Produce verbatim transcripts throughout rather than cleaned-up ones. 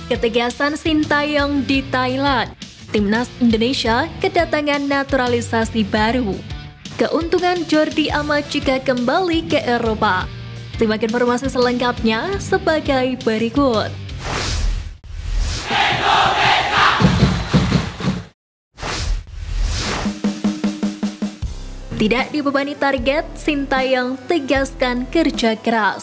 Ketegasan Sintayong di Thailand. Timnas Indonesia kedatangan naturalisasi baru. Keuntungan Jordi Amat jika kembali ke Eropa. Simak informasi selengkapnya sebagai berikut. Tidak dibebani target, Sintayong tegaskan kerja keras.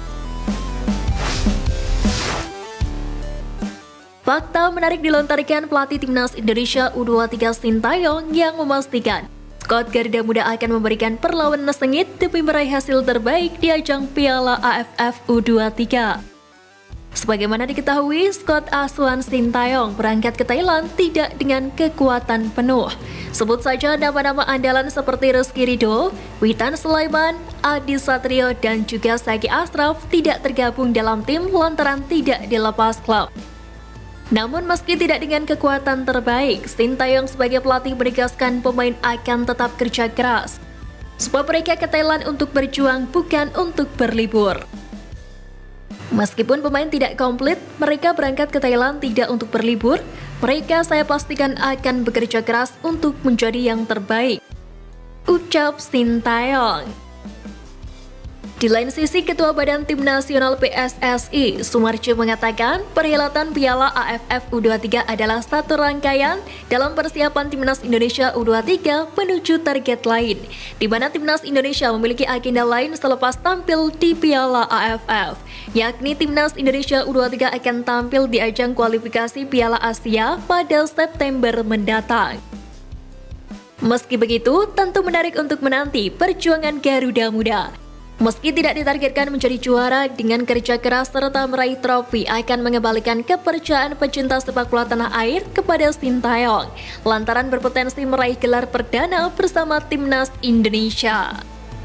Fakta menarik dilontarkan pelatih Timnas Indonesia U dua puluh tiga Sintayong yang memastikan skuad Garuda Muda akan memberikan perlawanan sengit demi meraih hasil terbaik di ajang Piala A F F U dua puluh tiga. Sebagaimana diketahui, skuad asuhan Sintayong berangkat ke Thailand tidak dengan kekuatan penuh. Sebut saja nama-nama andalan seperti Rizky Ridho, Witan Sulaiman, Adi Satrio, dan juga Sagi Ashraf tidak tergabung dalam tim lantaran tidak dilepas klub. Namun meski tidak dengan kekuatan terbaik, Sintayong sebagai pelatih menegaskan pemain akan tetap kerja keras. Sebab mereka ke Thailand untuk berjuang bukan untuk berlibur. Meskipun pemain tidak komplit, mereka berangkat ke Thailand tidak untuk berlibur, mereka saya pastikan akan bekerja keras untuk menjadi yang terbaik, ucap Sintayong. Di lain sisi, Ketua Badan Tim Nasional P S S I, Sumarjo mengatakan perhelatan Piala A F F U dua puluh tiga adalah satu rangkaian dalam persiapan Timnas Indonesia U dua puluh tiga menuju target lain, di mana Timnas Indonesia memiliki agenda lain selepas tampil di Piala A F F, yakni Timnas Indonesia U dua puluh tiga akan tampil di ajang kualifikasi Piala Asia pada September mendatang. Meski begitu, tentu menarik untuk menanti perjuangan Garuda Muda. Meski tidak ditargetkan menjadi juara, dengan kerja keras serta meraih trofi akan mengembalikan kepercayaan pecinta sepak bola tanah air kepada Sintayong, lantaran berpotensi meraih gelar perdana bersama Timnas Indonesia.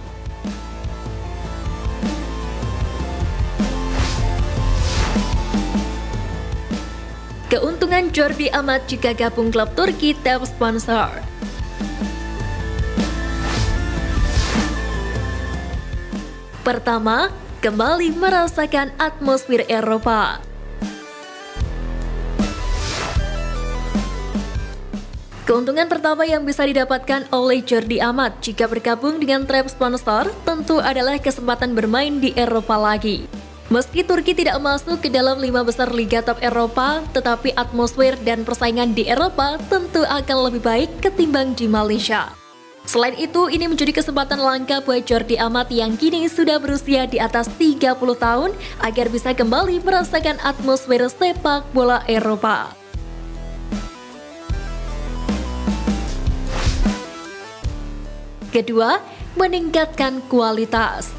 Keuntungan Jordi Amat jika gabung klub Turki top sponsor. Pertama, kembali merasakan atmosfer Eropa. Keuntungan pertama yang bisa didapatkan oleh Jordi Amat jika bergabung dengan trap sponsor tentu adalah kesempatan bermain di Eropa lagi. Meski Turki tidak masuk ke dalam lima besar liga top Eropa, tetapi atmosfer dan persaingan di Eropa tentu akan lebih baik ketimbang di Malaysia. Selain itu, ini menjadi kesempatan langka buat Jordi Amat yang kini sudah berusia di atas tiga puluh tahun agar bisa kembali merasakan atmosfer sepak bola Eropa. Kedua, meningkatkan kualitas.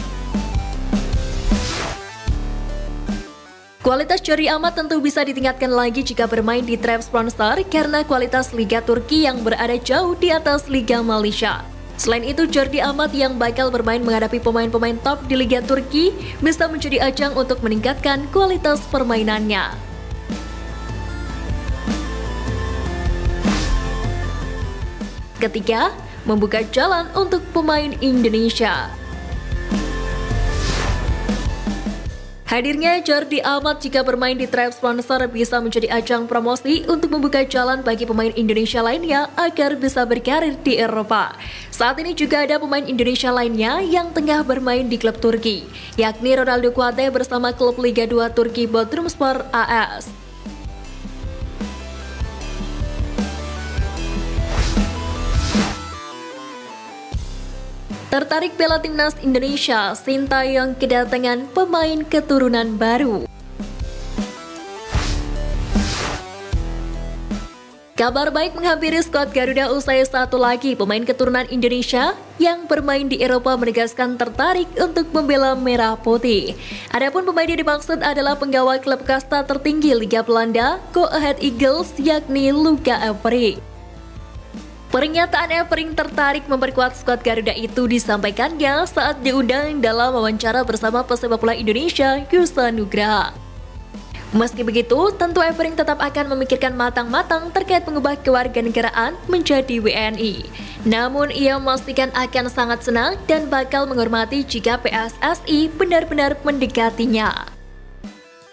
Kualitas Jordi Amat tentu bisa ditingkatkan lagi jika bermain di trap sponsor karena kualitas Liga Turki yang berada jauh di atas Liga Malaysia. Selain itu, Jordi Amat yang bakal bermain menghadapi pemain-pemain top di Liga Turki bisa menjadi ajang untuk meningkatkan kualitas permainannya. Ketiga, membuka jalan untuk pemain Indonesia. Hadirnya Jordi Amat jika bermain di trap sponsor bisa menjadi ajang promosi untuk membuka jalan bagi pemain Indonesia lainnya agar bisa berkarir di Eropa. Saat ini juga ada pemain Indonesia lainnya yang tengah bermain di klub Turki, yakni Ronaldo Kuate bersama klub Liga dua Turki Bodrumspor A S. Tertarik bela Timnas Indonesia, Sintayong kedatangan pemain keturunan baru. Kabar baik menghampiri skuad Garuda usai satu lagi pemain keturunan Indonesia yang bermain di Eropa menegaskan tertarik untuk membela Merah Putih. Adapun pemain yang dimaksud adalah penggawa klub kasta tertinggi Liga Belanda, Go Ahead Eagles, yakni Luca Everink. Pernyataan Everink tertarik memperkuat skuad Garuda itu disampaikannya saat diundang dalam wawancara bersama pesepak bola Indonesia, Yusa Nugraha. Meski begitu, tentu Everink tetap akan memikirkan matang-matang terkait mengubah kewarganegaraan menjadi W N I. Namun, ia memastikan akan sangat senang dan bakal menghormati jika P S S I benar-benar mendekatinya.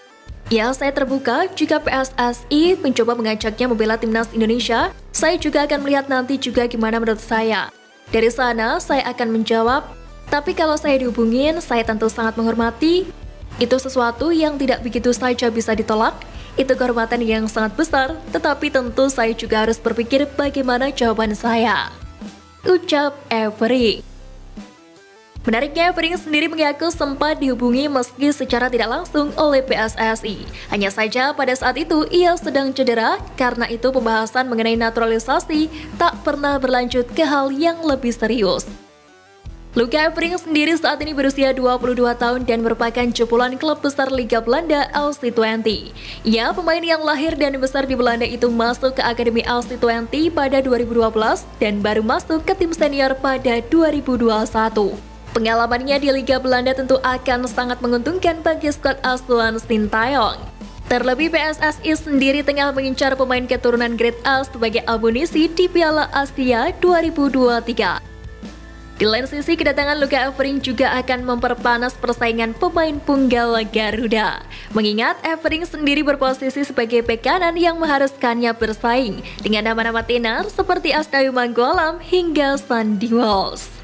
Ya, saya terbuka jika P S S I mencoba mengajaknya membela timnas Indonesia. Saya juga akan melihat nanti juga gimana menurut saya. Dari sana, saya akan menjawab, tapi kalau saya dihubungin, saya tentu sangat menghormati. Itu sesuatu yang tidak begitu saja bisa ditolak. Itu kehormatan yang sangat besar, tetapi tentu saya juga harus berpikir bagaimana jawaban saya. Ucap Every. Menariknya, Every sendiri mengaku sempat dihubungi meski secara tidak langsung oleh P S S I. Hanya saja pada saat itu ia sedang cedera, karena itu pembahasan mengenai naturalisasi tak pernah berlanjut ke hal yang lebih serius. Luca Every sendiri saat ini berusia dua puluh dua tahun dan merupakan jebolan klub besar Liga Belanda L C dua puluh. Ia pemain yang lahir dan besar di Belanda itu masuk ke Akademi L C dua puluh pada dua ribu dua belas dan baru masuk ke tim senior pada dua ribu dua puluh satu. Pengalamannya di Liga Belanda tentu akan sangat menguntungkan bagi skuad asuhan Sintayong. Terlebih P S S I sendiri tengah mengincar pemain keturunan Grade A sebagai amunisi di Piala Asia dua ribu dua puluh tiga. Di lain sisi, kedatangan Luca Every juga akan memperpanas persaingan pemain punggal Garuda. Mengingat Every sendiri berposisi sebagai bek kanan yang mengharuskannya bersaing dengan nama-nama tenar seperti Asnawi Mangkualam hingga Sandy Walsh.